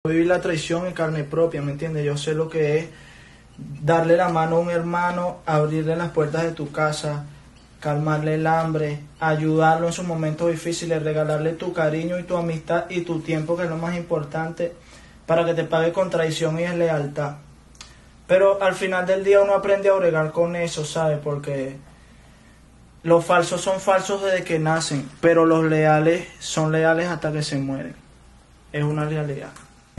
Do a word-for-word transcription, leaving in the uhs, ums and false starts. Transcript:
Vivir la traición en carne propia, ¿me entiendes? Yo sé lo que es darle la mano a un hermano, abrirle las puertas de tu casa, calmarle el hambre, ayudarlo en sus momentos difíciles, regalarle tu cariño y tu amistad y tu tiempo, que es lo más importante, para que te pague con traición y deslealtad. Pero al final del día uno aprende a bregar con eso, ¿sabes? Porque los falsos son falsos desde que nacen, pero los leales son leales hasta que se mueren. Es una realidad.